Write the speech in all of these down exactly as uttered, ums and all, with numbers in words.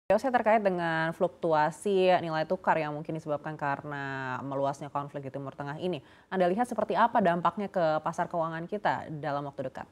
Saya terkait dengan fluktuasi nilai tukar yang mungkin disebabkan karena meluasnya konflik di Timur Tengah ini. Anda lihat seperti apa dampaknya ke pasar keuangan kita dalam waktu dekat?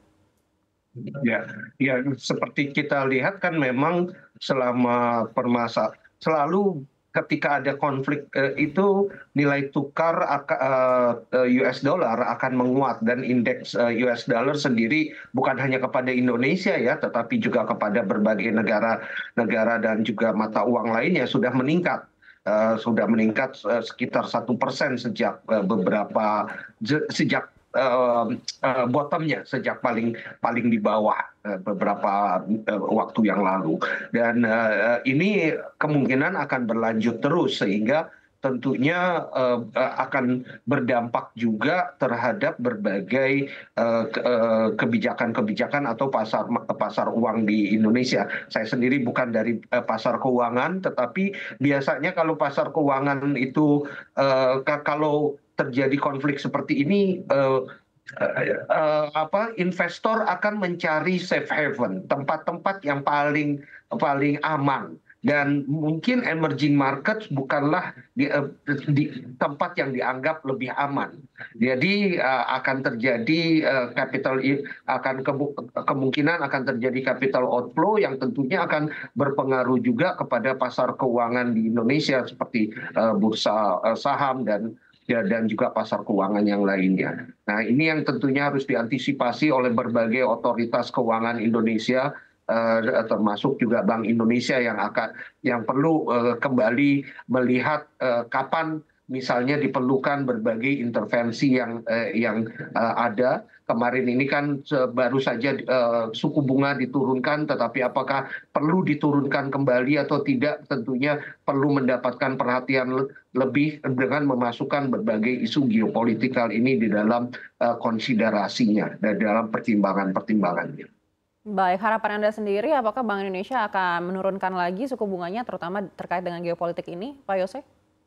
Ya, ya seperti kita lihat kan memang selama permasa selalu ketika ada konflik eh, itu nilai tukar aka- eh, eh, U S dollar akan menguat dan indeks eh, U S dollar sendiri bukan hanya kepada Indonesia ya, tetapi juga kepada berbagai negara-negara dan juga mata uang lainnya sudah meningkat. Eh, sudah meningkat eh, sekitar satu persen sejak eh, beberapa je- sejak eh, eh, bottomnya sejak paling paling di bawah eh, beberapa eh, waktu yang lalu dan eh, ini kemungkinan akan berlanjut terus sehingga tentunya eh, eh, akan berdampak juga terhadap berbagai eh, ke- eh, kebijakan-kebijakan atau pasar pasar uang di Indonesia. Saya sendiri bukan dari eh, pasar keuangan, tetapi biasanya kalau pasar keuangan itu eh, ka- kalau terjadi konflik seperti ini, eh, eh, eh, apa investor akan mencari safe haven, tempat-tempat yang paling paling aman dan mungkin emerging markets bukanlah di, eh, di tempat yang dianggap lebih aman. Jadi eh, akan terjadi eh, capital i- akan kemu- kemungkinan akan terjadi capital outflow yang tentunya akan berpengaruh juga kepada pasar keuangan di Indonesia seperti eh, bursa eh, saham dan ya, dan juga pasar keuangan yang lainnya. Nah, ini yang tentunya harus diantisipasi oleh berbagai otoritas keuangan Indonesia, eh, termasuk juga Bank Indonesia yang akan yang perlu eh, kembali melihat eh, kapan misalnya diperlukan berbagai intervensi yang eh, yang eh, ada. Kemarin ini kan se- baru saja eh, suku bunga diturunkan, tetapi apakah perlu diturunkan kembali atau tidak? Tentunya perlu mendapatkan perhatian le- lebih dengan memasukkan berbagai isu geopolitikal ini di dalam eh, konsiderasinya dan dalam pertimbangan-pertimbangannya. Baik, harapan Anda sendiri apakah Bank Indonesia akan menurunkan lagi suku bunganya terutama terkait dengan geopolitik ini, Pak Yose?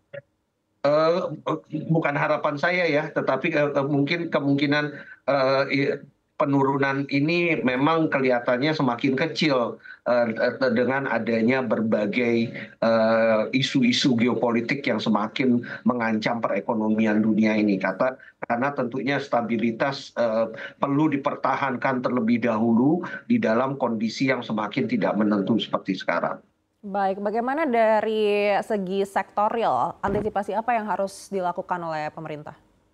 Eh, bukan harapan saya ya, tetapi eh, eh, mungkin kemungkinan eh, i- penurunan ini memang kelihatannya semakin kecil eh, eh, dengan adanya berbagai eh, isu-isu geopolitik yang semakin mengancam perekonomian dunia ini. Kata karena tentunya stabilitas eh, perlu dipertahankan terlebih dahulu di dalam kondisi yang semakin tidak menentu seperti sekarang. Baik, bagaimana dari segi sektorial, antisipasi apa yang harus dilakukan oleh pemerintah?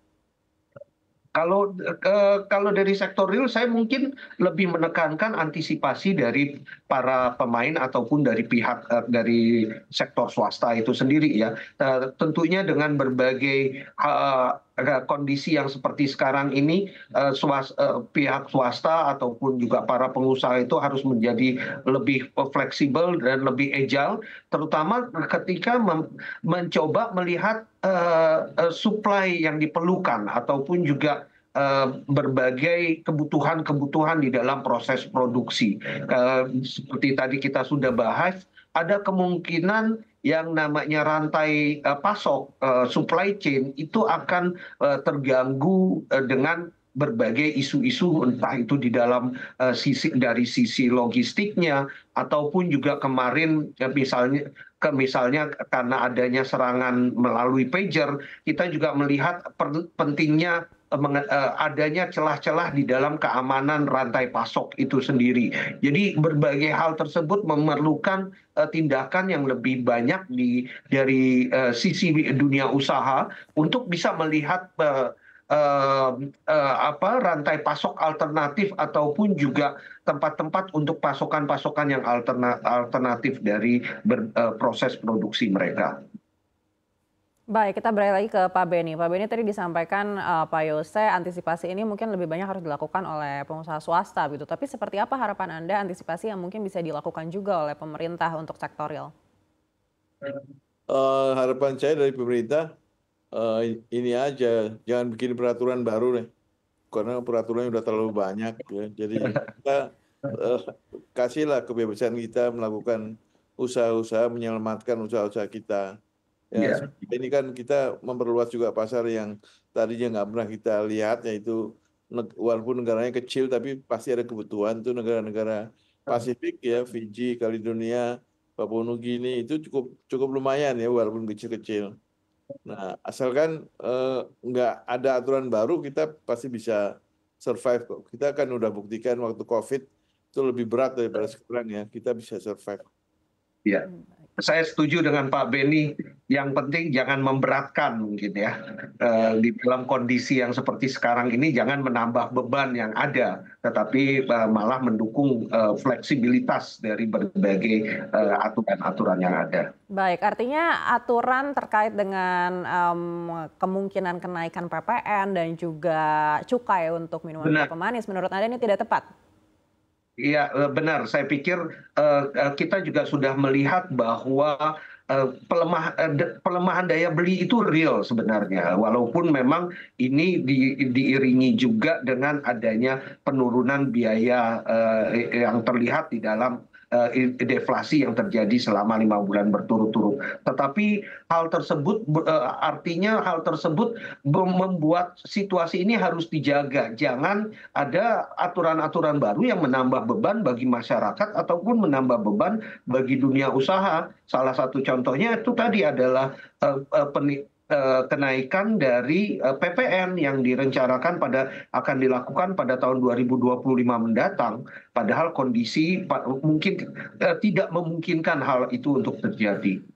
Kalau eh, kalau dari sektor real, saya mungkin lebih menekankan antisipasi dari para pemain ataupun dari pihak eh, dari sektor swasta itu sendiri ya. Eh, tentunya dengan berbagai eh, eh, kondisi yang seperti sekarang ini, eh, swas- eh, pihak swasta ataupun juga para pengusaha itu harus menjadi lebih fleksibel dan lebih agile, terutama ketika mem- mencoba melihat eh, eh, supply yang diperlukan ataupun juga eh, berbagai kebutuhan-kebutuhan di dalam proses produksi. Eh, seperti tadi kita sudah bahas, ada kemungkinan yang namanya rantai eh, pasok, eh, supply chain itu akan eh, terganggu eh, dengan berbagai isu-isu entah itu di dalam eh, sisi dari sisi logistiknya ataupun juga kemarin eh, misalnya ke misalnya karena adanya serangan melalui pager, kita juga melihat per- pentingnya eh, menge- eh, adanya celah-celah di dalam keamanan rantai pasok itu sendiri. Jadi berbagai hal tersebut memerlukan eh, tindakan yang lebih banyak di dari eh, sisi dunia usaha untuk bisa melihat eh, eh, eh, apa rantai pasok alternatif ataupun juga tempat-tempat untuk pasokan-pasokan yang alterna- alternatif dari ber- eh, proses produksi mereka. Baik, kita balik lagi ke Pak Beni. Pak Beni tadi disampaikan eh, Pak Yose, antisipasi ini mungkin lebih banyak harus dilakukan oleh pengusaha swasta gitu. Tapi seperti apa harapan Anda antisipasi yang mungkin bisa dilakukan juga oleh pemerintah untuk sektorial? Eh, harapan saya dari pemerintah eh, ini aja, jangan bikin peraturan baru deh, karena peraturannya udah terlalu banyak ya. Jadi kita eh, kasihlah kebebasan kita melakukan usaha-usaha menyelamatkan usaha-usaha kita. Ya, Ya. ini kan kita memperluas juga pasar yang tadinya nggak pernah kita lihat, yaitu neg- walaupun negaranya kecil tapi pasti ada kebutuhan tuh negara-negara Pasifik ya, Fiji, Caledonia, Papua Nugini itu cukup cukup lumayan ya walaupun kecil-kecil. Nah, asalkan eh, nggak ada aturan baru, kita pasti bisa survive kok. Kita kan udah buktikan waktu COVID itu lebih berat daripada sekarang ya. Kita bisa survive. Ya, saya setuju dengan Pak Beni. Yang penting jangan memberatkan mungkin ya. Eh, di dalam kondisi yang seperti sekarang ini jangan menambah beban yang ada, tetapi eh, malah mendukung eh, fleksibilitas dari berbagai eh, aturan-aturan yang ada. Baik, artinya aturan terkait dengan em, kemungkinan kenaikan P P N dan juga cukai untuk minuman Benar. pemanis, menurut Anda ini tidak tepat? Iya, eh, benar. Saya pikir eh, eh, kita juga sudah melihat bahwa eh, pelemah, eh, de- pelemahan daya beli itu real sebenarnya. Walaupun memang ini di- diiringi juga dengan adanya penurunan biaya eh, yang terlihat di dalam eh, deflasi yang terjadi selama lima bulan berturut-turut. Tetapi hal tersebut be- eh, artinya hal tersebut be- membuat situasi ini harus dijaga. Jangan ada aturan-aturan baru yang menambah beban bagi masyarakat ataupun menambah beban bagi dunia usaha. Salah satu contohnya itu tadi adalah eh, eh, peni- eh, kenaikan dari eh, P P N yang direncanakan pada akan dilakukan pada tahun dua ribu dua puluh lima mendatang. Padahal kondisi pa- mungkin eh, tidak memungkinkan hal itu untuk terjadi.